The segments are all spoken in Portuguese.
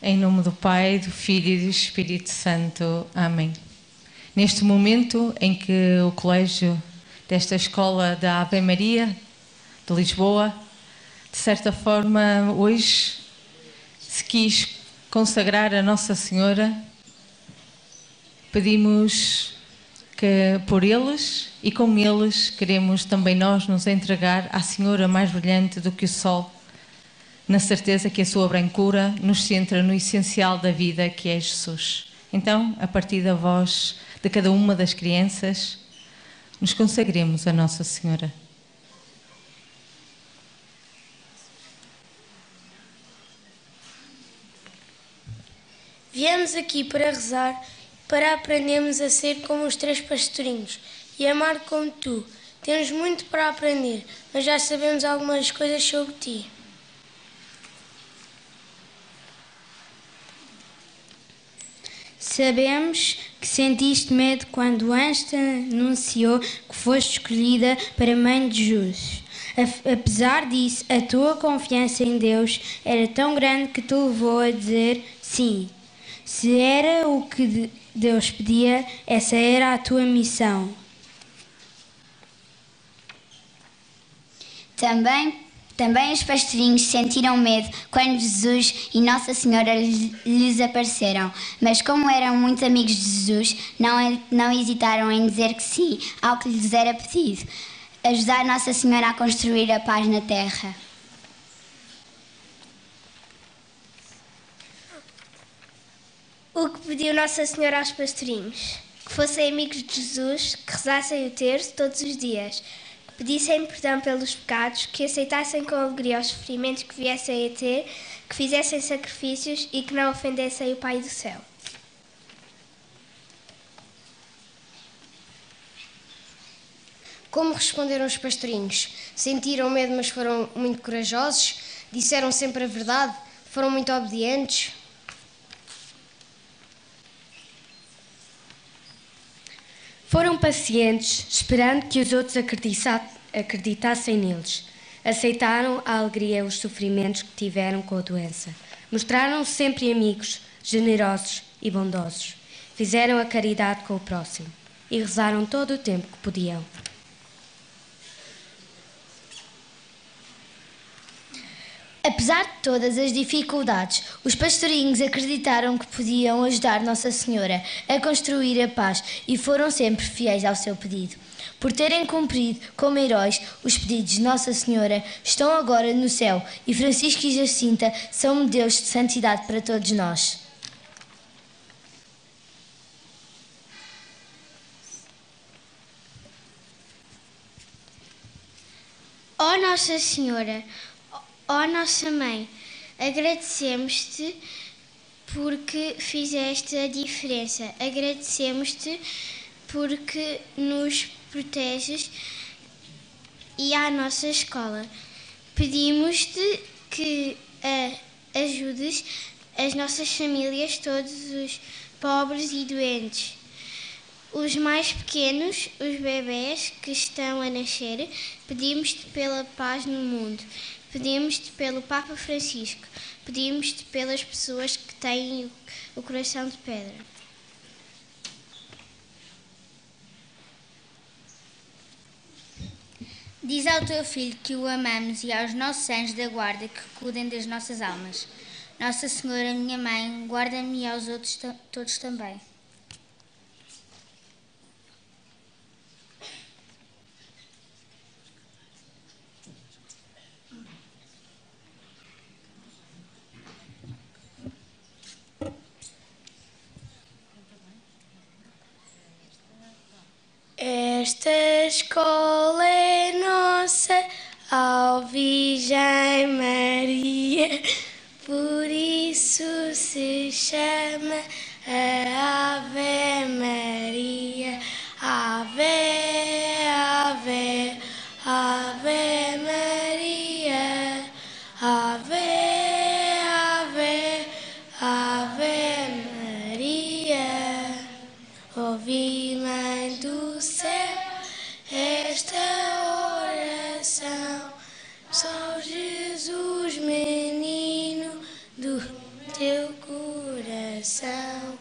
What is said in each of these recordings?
Em nome do Pai, do Filho e do Espírito Santo. Amém. Neste momento em que o colégio desta escola da Ave Maria de Lisboa, de certa forma, hoje se quis consagrar a Nossa Senhora, pedimos que por eles e com eles queremos também nós nos entregar à Senhora mais brilhante do que o sol, na certeza que a sua brancura nos centra no essencial da vida, que é Jesus. Então, a partir da voz de cada uma das crianças, nos consagremos a Nossa Senhora. Viemos aqui para rezar, para aprendermos a ser como os 3 pastorinhos e amar como tu. Temos muito para aprender, mas já sabemos algumas coisas sobre ti. Sabemos que sentiste medo quando o anjo te anunciou que foste escolhida para Mãe de Jesus. Apesar disso, a tua confiança em Deus era tão grande que te levou a dizer sim. Se era o que Deus pedia, essa era a tua missão. Também os pastorinhos sentiram medo quando Jesus e Nossa Senhora lhes apareceram, mas como eram muito amigos de Jesus, não hesitaram em dizer que sim ao que lhes era pedido, ajudar Nossa Senhora a construir a paz na terra. O que pediu Nossa Senhora aos pastorinhos? Que fossem amigos de Jesus, que rezassem o terço todos os dias, que pedissem perdão pelos pecados, que aceitassem com alegria os sofrimentos que viessem a ter, que fizessem sacrifícios e que não ofendessem o Pai do céu. Como responderam os pastorinhos? Sentiram medo, mas foram muito corajosos? Disseram sempre a verdade? Foram muito obedientes? Foram pacientes, esperando que os outros acreditassem neles. Aceitaram a alegria e os sofrimentos que tiveram com a doença. Mostraram-se sempre amigos, generosos e bondosos. Fizeram a caridade com o próximo e rezaram todo o tempo que podiam. Apesar de todas as dificuldades, os pastorinhos acreditaram que podiam ajudar Nossa Senhora a construir a paz e foram sempre fiéis ao seu pedido. Por terem cumprido como heróis os pedidos de Nossa Senhora, estão agora no céu e Francisco e Jacinta são modelos de santidade para todos nós. Ó Nossa Senhora, ó Nossa Mãe, agradecemos-te porque fizeste a diferença. Agradecemos-te porque nos proteges e à nossa escola. Pedimos-te que ajudes as nossas famílias, todos os pobres e doentes. Os mais pequenos, os bebés que estão a nascer, pedimos-te pela paz no mundo. Pedimos-te pelo Papa Francisco, pedimos-te pelas pessoas que têm o coração de pedra. Diz ao teu filho que o amamos e aos nossos anjos da guarda que cuidem das nossas almas. Nossa Senhora, minha mãe, guarda-me e aos outros todos também. Esta escola é nossa, ó Virgem Maria, por isso se chama a Ave Maria. Ave, Ave, Ave Maria. Ave, Ave, Ave Maria. Ouvi, Mãe do céu, esta oração. Só Jesus, menino do teu coração.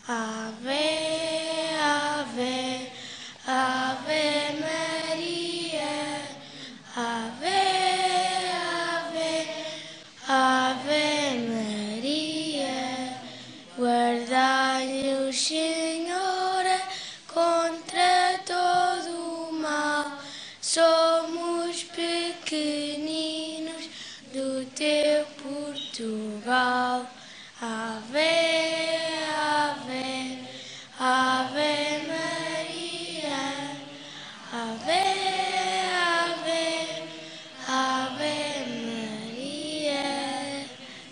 Ave, ave, ave Maria. Ave, ave, ave Maria. Guardai-nos, Senhora, contra todo o mal. Somos pequeninos do teu Portugal. Ave, ave, ave Maria. Ave, ave, ave Maria.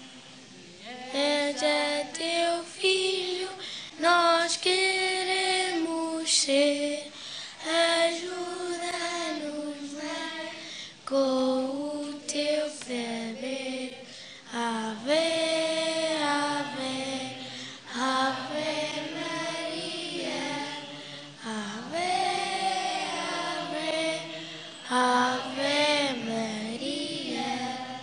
É teu filho, nós queremos ser. Ajuda-nos, Mãe, com o teu saber. Ave, ave, ave Maria. Ave, ave, ave Maria.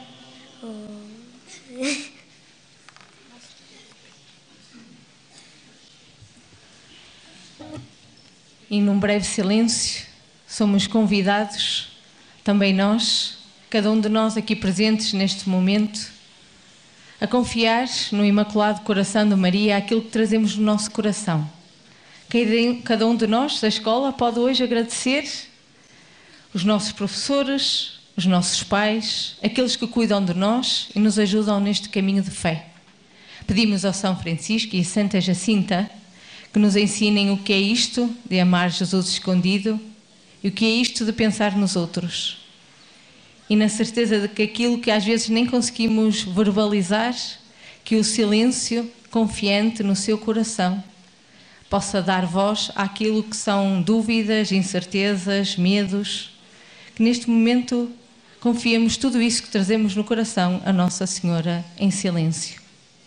E num breve silêncio, somos convidados, também nós, cada um de nós aqui presentes neste momento, a confiar no Imaculado Coração de Maria aquilo que trazemos no nosso coração. Cada um de nós da escola pode hoje agradecer os nossos professores, os nossos pais, aqueles que cuidam de nós e nos ajudam neste caminho de fé. Pedimos ao São Francisco e a Santa Jacinta que nos ensinem o que é isto de amar Jesus escondido e o que é isto de pensar nos outros. E na certeza de que aquilo que às vezes nem conseguimos verbalizar, que o silêncio confiante no seu coração possa dar voz àquilo que são dúvidas, incertezas, medos, que neste momento confiemos tudo isso que trazemos no coração a Nossa Senhora em silêncio.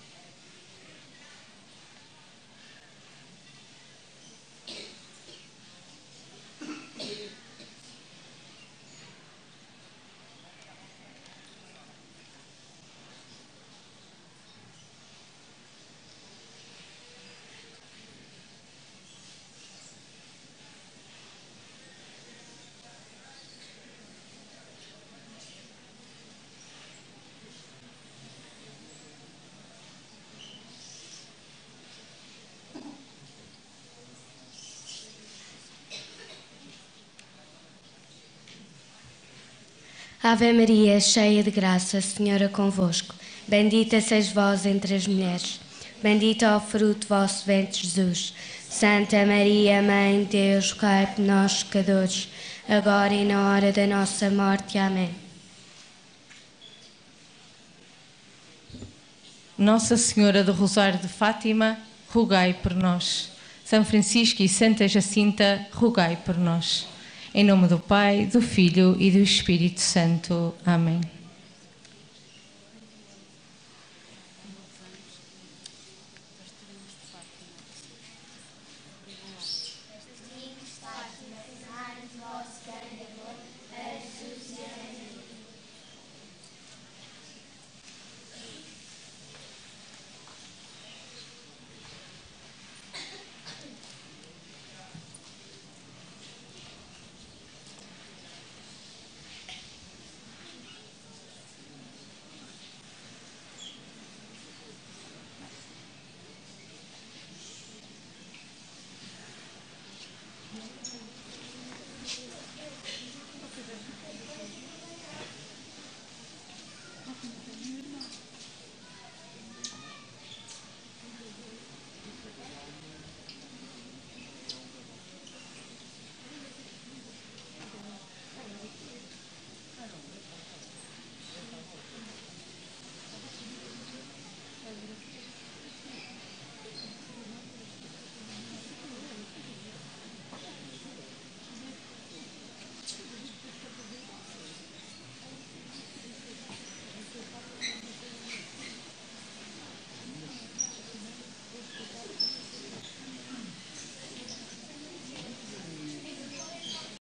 Ave Maria, cheia de graça, o Senhor é convosco. Bendita sois vós entre as mulheres. Bendito é o fruto do vosso ventre, Jesus. Santa Maria, Mãe de Deus, rogai por nós, pecadores, agora e na hora da nossa morte. Amém. Nossa Senhora do Rosário de Fátima, rogai por nós. São Francisco e Santa Jacinta, rogai por nós. Em nome do Pai, do Filho e do Espírito Santo. Amém.